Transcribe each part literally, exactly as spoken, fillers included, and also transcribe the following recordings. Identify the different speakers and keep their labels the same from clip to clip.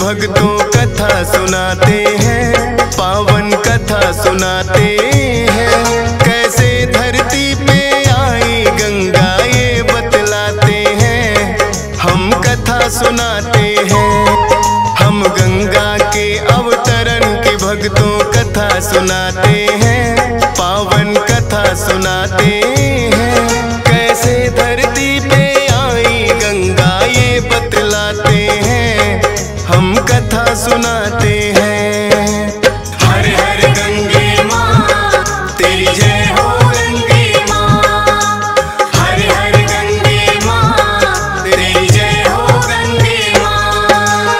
Speaker 1: भक्तों कथा सुनाते हैं, पावन कथा सुनाते हैं। कैसे धरती पे आई गंगा ये बतलाते हैं, हम कथा सुनाते हैं। हम गंगा के अवतरण की भक्तों कथा सुनाते हैं, पावन कथा सुनाते हैं। कैसे धरती पे आई गंगा ये बतलाते हैं, हम कथा सुनाते हैं। हर हर गंगे माँ तेरी जय हो गंगे माँ, हर हर गंगे माँ तेरी जय हो गंगे माँ।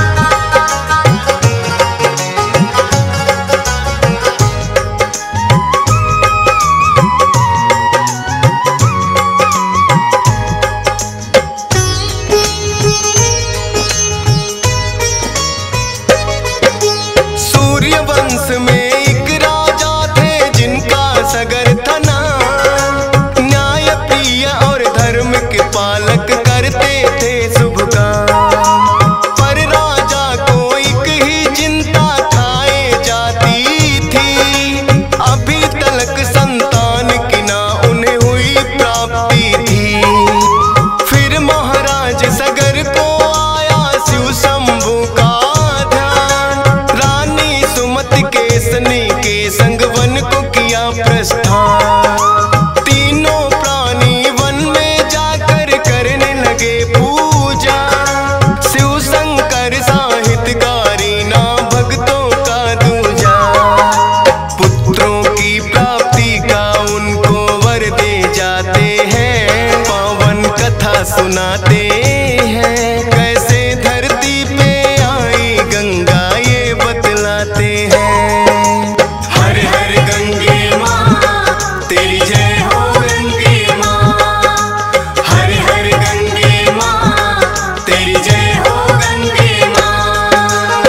Speaker 1: सूर्य वंश में एक राजा थे जिनका सगर था नाम, न्याय प्रिय और धर्म के पालक करते थे शुभ काम। पर राजा को एक ही चिंता खाए जाती थी, अभी तलक संतान की ना उन्हें हुई प्राप्ति थी। फिर महाराज सगर को आया शिव शंभू का ध्यान, रानी सुमति केसनी के संग वन को किया प्रस्थान। तीनों प्राणी वन में जाकर करने लगे पूजा, शिव शंकर साहित्यकारी ना भक्तों का दूजा। पुत्रों की प्राप्ति का उनको वर दे जाते हैं, पावन कथा सुनाते हैं। कैसे धरती पे आई गंगा ये बतलाते हैं। हर हर गंगे माँ तेरी जय हो गंगे माँ, हर हर गंगे माँ तेरी जय हो गंगे माँ।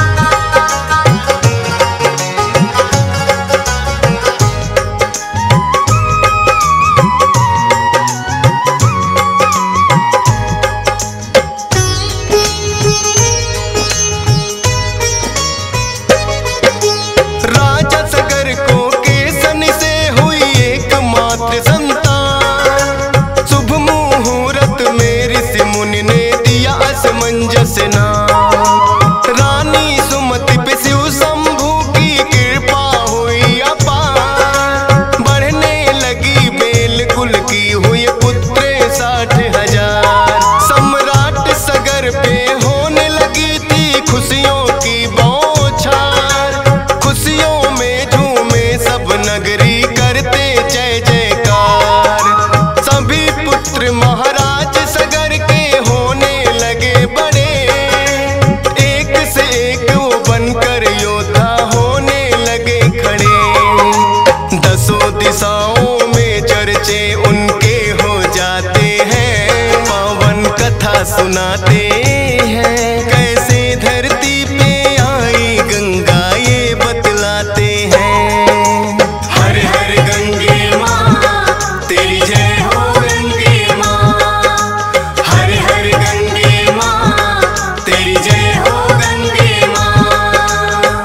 Speaker 1: राजा सगर को केसन से हुई एकमात्र संतान, शुभ मुहूर्त में ऋषि मुनि ने दिया असमंजस नाम। रानी सुमति पे शिव शंभू की कृपा हुई अपार, बढ़ने लगी बेल कुल की हुई पुत्र साठ हजार। सम्राट सगर पे होने लगी थी खुशियों की बौछार, खुशियों में झूमे सब नगरी करते जय जयकार। सभी पुत्र महाराज सगर के होने लगे बड़े, एक से एक वो बनकर योद्धा होने लगे खड़े। दसों दिशाओं में चर्चे उनके हो जाते हैं, पावन कथा सुनाते हैं। कैसे धरती पे आई गंगा ये बतलाते हैं। हर हर गंगे माँ तेरी जय हो गंगे माँ, हर हर गंगे माँ तेरी जय हो गंगे माँ।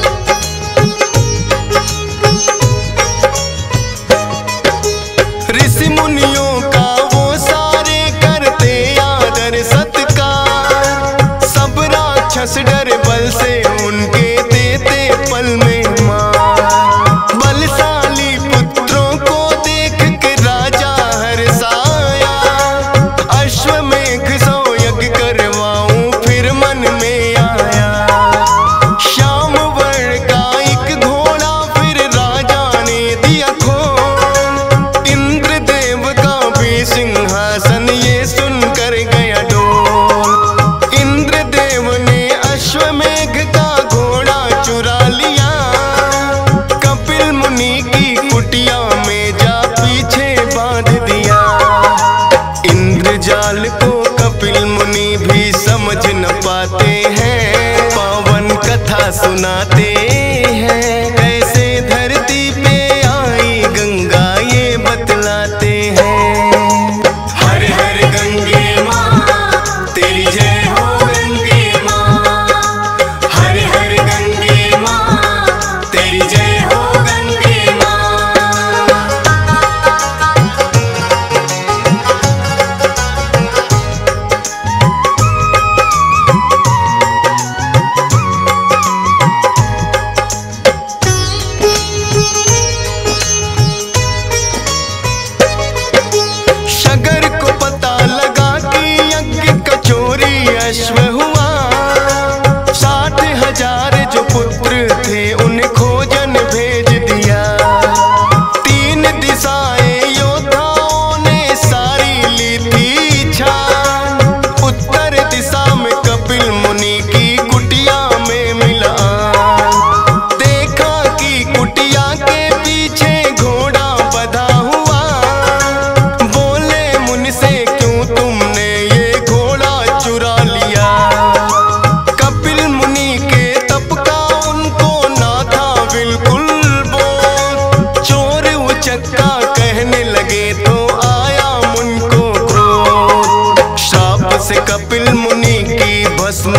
Speaker 1: ऋषि मुनियों का वो सारे करते आदर सत्कार, सब राक्षस डर बल से उनके देते पल में मार। बलशाली पुत्रों को देख के राजा हर्षाया, अश्वमेघ सौ यज्ञ करवाऊं फिर मन में आया। श्याम वर्ण का एक घोड़ा फिर राजा ने दिया खोल, इंद्रदेव का भी सिंहासन ये सुनकर गया डोल। इंद्रदेव ने अश्वमेघ का घोड़ा चुरा लिया, कपिल मुनि की कुटिया में जा पीछे बांध दिया। इंद्रजाल को कपिल मुनि भी समझ न पाते हैं, पावन कथा सुनाते हैं। कैसे धरती पे आई गंगा ये बतलाते हैं। हर हर गंगे माँ तेरी जय हो गंगे माँ,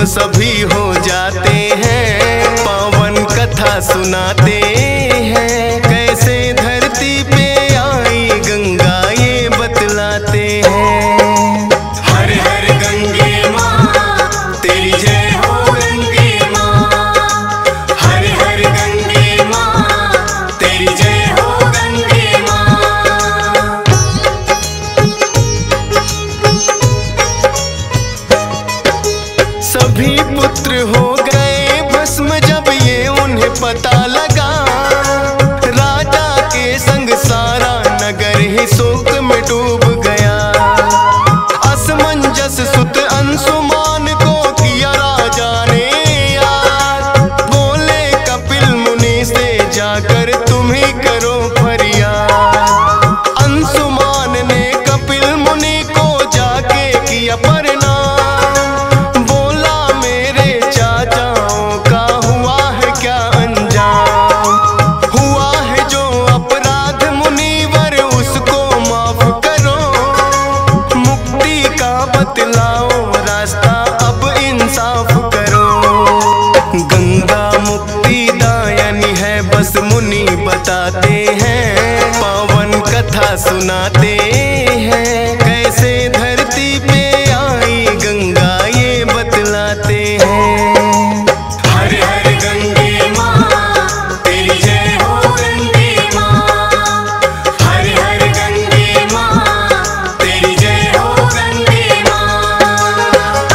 Speaker 1: सभी हो जाते हैं, पावन कथा सुनाते हैं। कैसे धरती पे आई गंगा ये बतलाते हैं। हर हर गंगे माँ तेरी जय हो गंगे माँ, हर हर गंगे माँ तेरी जय हो गंगे माँ। सभी पुत्र हो गए भस्म जब ये उन्हें पता लगा, राजा के संग सारा नगर ही शोक में डूब गया। असमंजस सुत अंशुमान को किया राजा ने याद, बोले कपिल मुनि से जाकर तुम ही करो फरियाद। अंशुमान ने कपिल मुनि को जाके किया प्रणाम, बोला मेरे चाचाओं का हुआ है क्या अंजाम। हुआ है जो अपराध मुनिवर उसको माफ करो, मुक्ति का बतलाओ रास्ता अब इंसाफ करो। गंगा मुक्ति दायनी है बस मुनि बताते हैं, पावन कथा सुनाते हैं। कैसे धरती पे आई गंगा ये बतलाते हैं। हर हर गंगे माँ तेरी जय हो गंगे माँ, हर हर गंगे माँ तेरी जय हो गंगे माँ।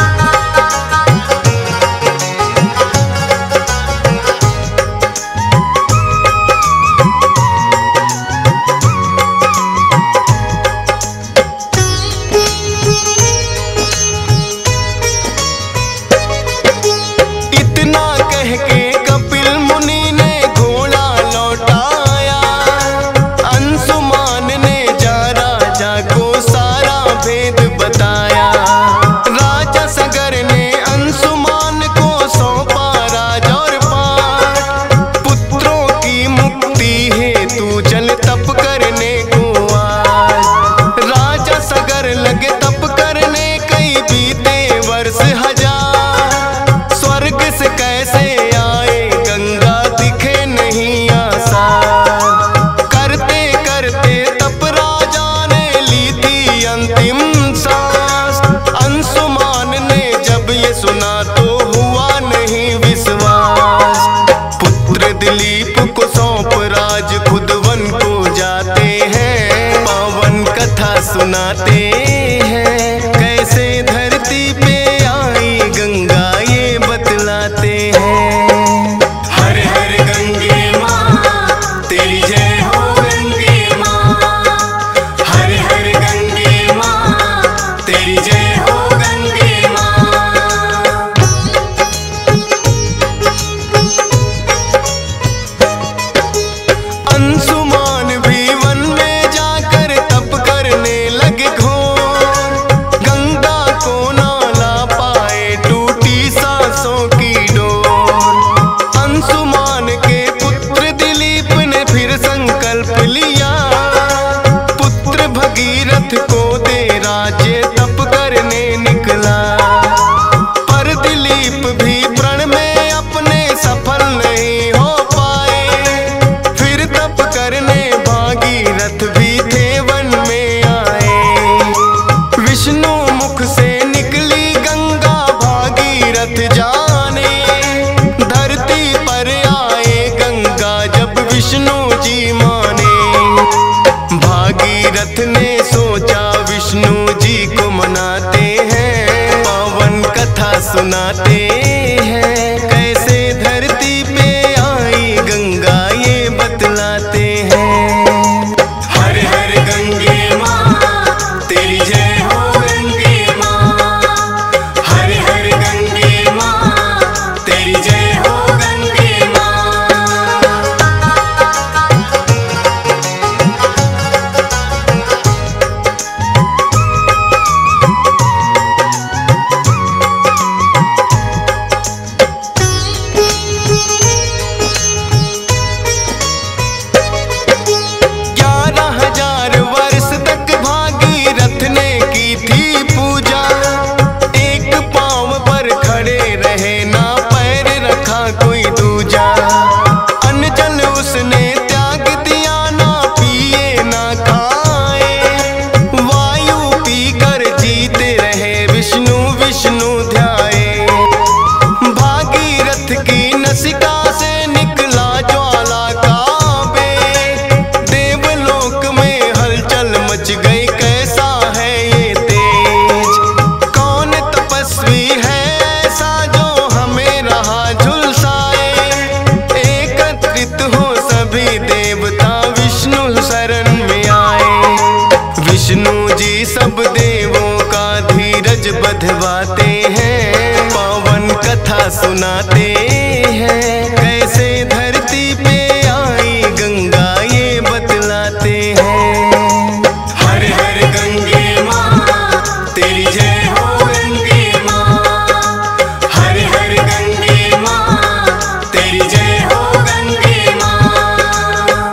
Speaker 1: इतना कह के कपिल मुनि ने घोड़ा लौटाया, अंशुमान ने जा राजा को सारा भेद बताया। राजा सगर ने अंशुमान को सौंपा राज और पाठ, पुत्रों की मुक्ति है तू चल तप करने को आज। राजा सगर लगे तप करने कई बीते वर्ष हजार, स्वर्ग से कैसे आए गंगा दिखे नहीं आसार। करते करते तप राजा ने ली थी अंतिम सांस, अंशुमान ने जब ये सुना तो हुआ नहीं विश्वास। पुत्र दिलीप को सौंप राज खुद वन को जाते हैं, पावन कथा सुनाते हैं। कैसे धरती पे आई गंगा ये बतलाते हैं। हर हर गंगे माँ तेरी जय हो गंगे माँ, हर हर गंगे माँ तेरी जय हो गंगे माँ। अंशुमान भी वन में जाकर तप करने लगे घोर, गंगा को ना ला पाए टूटी सांसों की डोर। अंशुमान के पुत्र दिलीप ने फिर संकल्प लिया, पुत्र भगीरथ को दे राज्य तप करने निकला। पर दिलीप भी प्रण में अपने सफल नहीं हो पाए, फिर तप करने भागीरथ भी थे वन में आए। विष्णु मुख से निकली गंगा भागीरथ जाने, धरती पर आए गंगा जब विष्णु जी माने। भागीरथ ने सोचा विष्णु जी को मनाते हैं, पावन कथा सुनाते हैं। कैसे धरती पे आई गंगा ये बतलाते हैं। हर हर गंगे माँ तेरी जय हो गंगे माँ, हर हर गंगे माँ तेरी जय हो गंगे माँ। सुनाते हैं, कैसे धरती पे आई गंगा ये बतलाते हैं। हर हर गंगे माँ तेरी जय हो गंगे माँ, हर हर गंगे माँ तेरी जय हो गंगे माँ।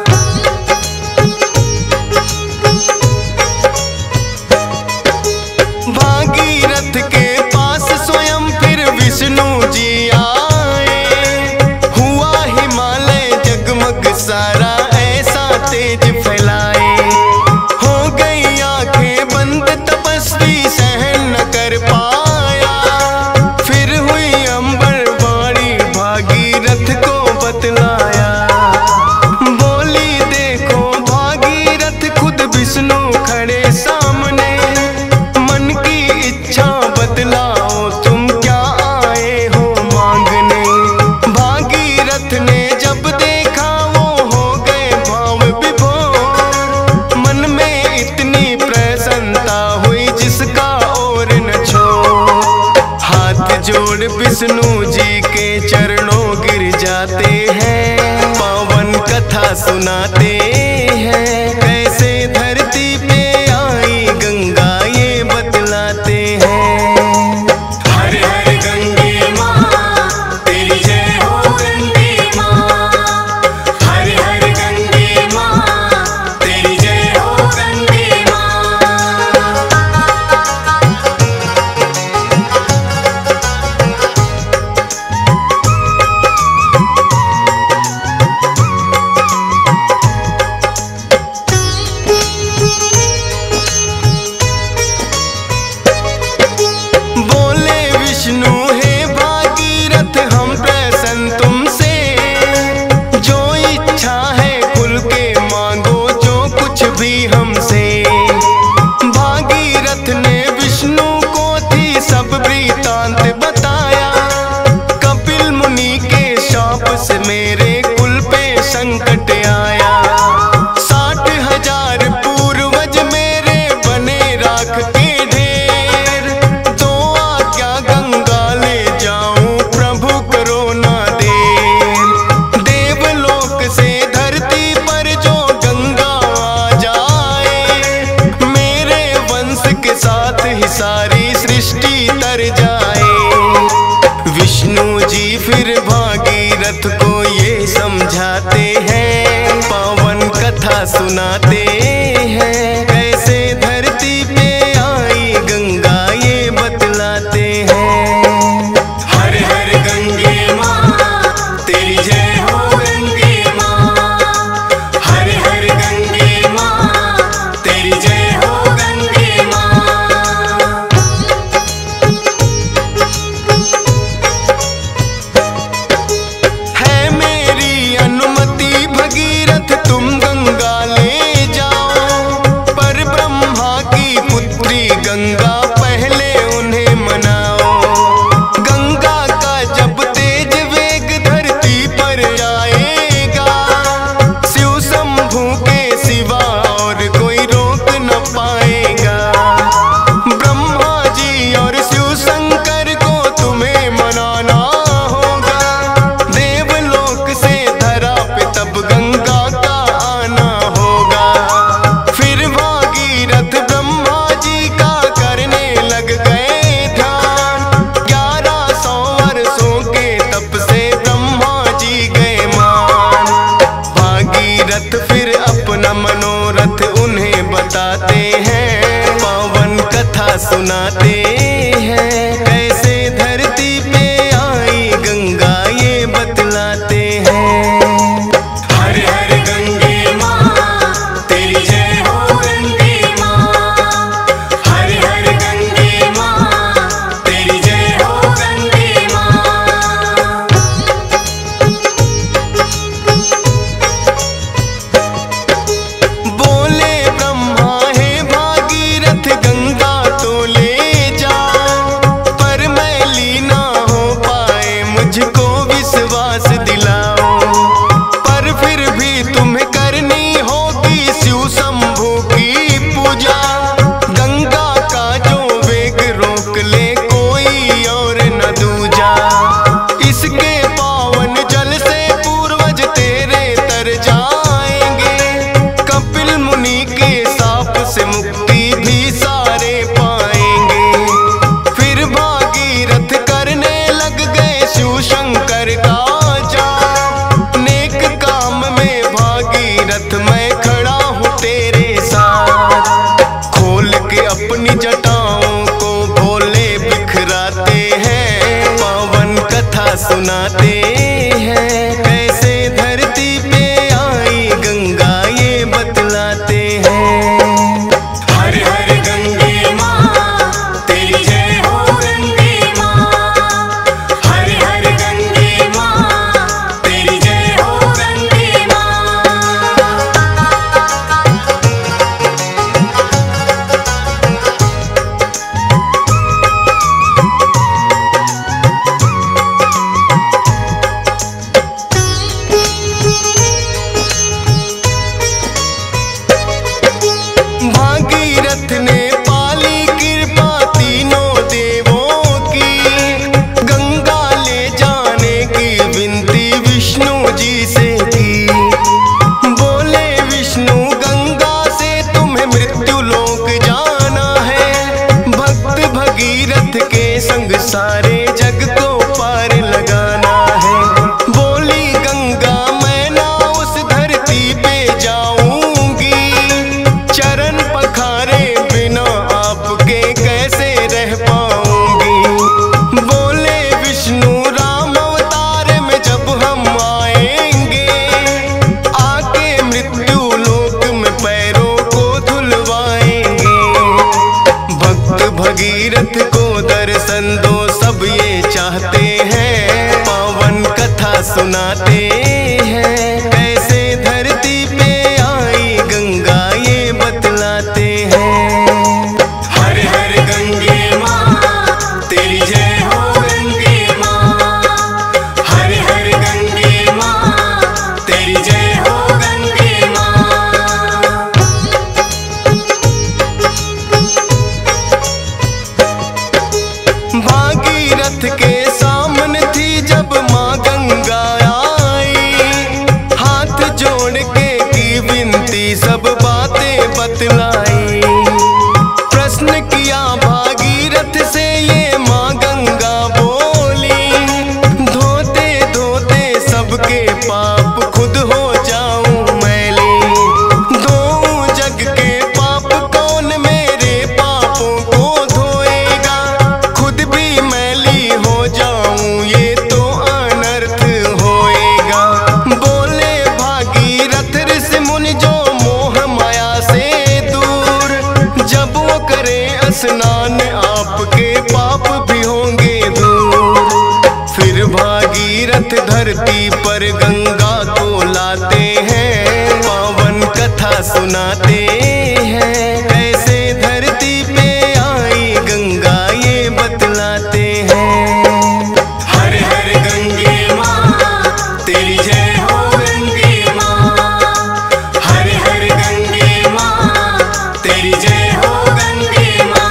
Speaker 1: भागीरथ के पास स्वयं फिर विष्णु जी आए, हुआ हिमालय जगमग सारा ऐसा तेज फैलाए। हो गई आंखें बंद तपस्वी सहन न कर पाया, फिर हुई अंबर वाणी भागीरथ को बतलाया। बोली देखो भागीरथ खुद विष्णु खड़े सामने, मन की इच्छा बतलाओ तुम क्या आए हो मांगने। भागीरथ ने जब देखा वो हो गए भाव विभोर, मन में इतनी प्रसन्नता हुई जिसका और न छोड़। हाथ जोड़ विष्णु जी के चरणों गिर जाते हैं, पावन कथा सुनाते हैं, कैसे धरती पे आई गंगा ये बतलाते हैं। हर हर गंगे माँ तेरी जय हो गंगे माँ, हर हर गंगे माँ तेरी जय हो गंगे माँ। बोले विष्णु हे भागीरथ हम प्रसन्न तुमसे, जो इच्छा है खुल के मांगो जो कुछ भी हमसे। भागीरथ ने विष्णु को थी सब वृतांत बताया, कपिल मुनि के शाप से मेरे कुल पे संकट आया। साठ हजार पूर्वज मेरे बने राख के ढेर, तो आज्ञा गंगा ले जाऊं प्रभु करो ना देर। देवलोक से धरती पर जो गंगा आ जाए, मेरे वंश के साथ ही सारी सृष्टि तर जाए। विष्णु जी फिर भागीरथ को ये समझाते हैं, पावन कथा सुनाते हैं, कैसे धरती पे आई गंगा ये बतलाते हैं। हर हर गंगे माँ तेरी जय हो गंगे माँ, हर हर गंगे माँ तेरी जय हो गंगे माँ। है मेरी अनुमति भगीरथ तुम गंगा ले जाओ, पर ब्रह्मा की पुत्री गंगा पहले उन्हें मनाओ। गंगा का जब तेज वेग धरती पर आएगा, शिव शंभू के सिवा और कोई रोक न पाएगा। ब्रह्मा जी और शिव शंकर को तुम्हें मनाना होगा, देवलोक से धरा पे तब गंगा का आना होगा। फिर भागीरथ ब्रह्मा जी का करने लग गए ध्यान, ग्यारह सौ वर्षों के तप से ब्रह्मा जी गए मान। भागीरथ फिर अपना मनोरथ उन्हें बताते हैं, पावन कथा सुनाते हैं, कैसे धरती पे आई गंगा ये बतलाते हैं। हर हर गंगे माँ तेरी जय हो गंगे माँ, हर हर गंगे माँ तेरी जय हो गंगे माँ। बोले ब्रह्मा हे भागीरथ गंगा तो ले जाओ, सुनाते हैं, कैसे धरती पे आई गंगा ये बतलाते हैं। हर हर गंगे माँ तेरी जय हो गंगे माँ, हर हर गंगे माँ तेरी जय हो गंगे माँ। भागीरथ ने पाली कृपा तीनों देवों की, गंगा ले जाने की विनती विष्णु जी से की। बोले विष्णु गंगा से तुम्हें मृत्यु लोक जाना है, भक्त भगीरथ के संग सारे जग को पार लगाना है। बोली गंगा मैं ना उस धरती पे जाऊंगी, चरण पखारे बिना आपके कैसे रह पाऊंगी। बोले विष्णु राम अवतार में जब हम आएंगे, आके मृत्यु लोक में पैरों को धुलवाएंगे। भक्त भगीरथ को दर्शन दो सब ये चाहते हैं, पावन कथा सुनाते हैं, कैसे धरती पे आई गंगा ये बतलाते हैं। हर हर गंगे माँ तेरी जय हो गंगे माँ, हर हर गंगे माँ तेरी जय हो गंगे माँ। भागीरथ के सामने थी जब माँ गंगा आई, हाथ जोड़ के की विनती सब बातें बतलाई। प्रश्न किया भागीरथ से ये माँ गंगा बोली, धोते धोते सबके पाप खुद हो जाऊं मैली। धोऊं जग के पाप कौन मेरे पापों को धोएगा, खुद भी मैली हो जाऊं ये तो अनर्थ होएगा। बोले भागीरथ ऋषि मुनि जो मोह माया से दूर, जब वो करे स्नान आपके पाप भी होंगे दूर। फिर भागीरथ धरती पर गंगा को लाते हैं, पावन कथा सुनाते हैं, कैसे धरती पे आई गंगा ये बतलाते हैं। हर हर गंगे माँ तेरी जय हो गंगे माँ, हर हर गंगे माँ तेरी जय हो गंगे माँ।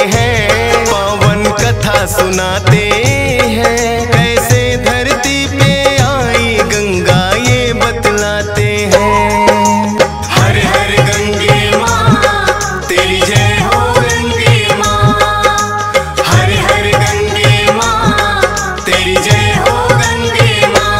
Speaker 1: हैं, पावन कथा सुनाते हैं। कैसे धरती पे आई गंगा ये बतलाते हैं। हर हर गंगे माँ तेरी जय हो गंगे माँ, हर हर गंगे माँ तेरी जय हो गंगे माँ।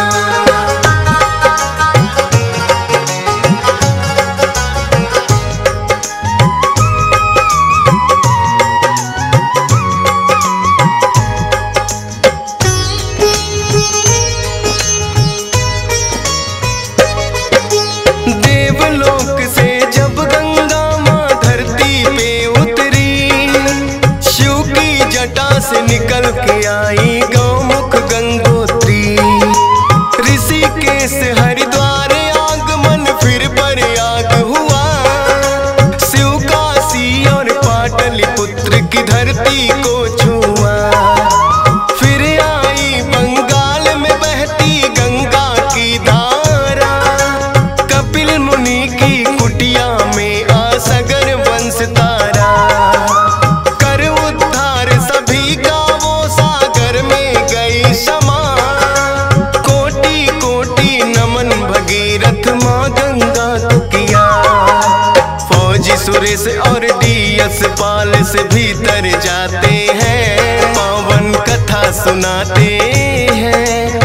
Speaker 1: देवलोक से जब गंगा माँ धरती पे उतरी, शिव की जटा से निकल के आई गौमुख गंगोत्री। ऋषिकेश हरिद्वार आगमन फिर प्रयाग हुआ, शिव काशी और पाटलिपुत्र की धरती को छुआ। फिर आई बंगाल में बहती गंगा की धारा, कपिल मुनि की कुटिया में आसगर वंश तारा। कर उद्धार सभी का वो सागर में गई समा, कोटि कोटि नमन भगीरथ माँ गंगा को किया। फौजी सुरेश और डीएस पाल से भीतर जाते हैं, पावन कथा सुनाते हैं।